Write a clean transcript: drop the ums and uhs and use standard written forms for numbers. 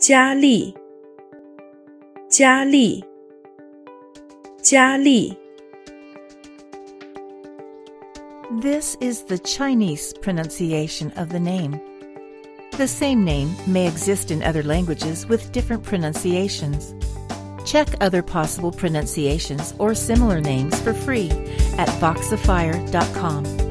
加利，加利，加利。 This is the Chinese pronunciation of the name. The same name may exist in other languages with different pronunciations. Check other possible pronunciations or similar names for free at Voxifier.com.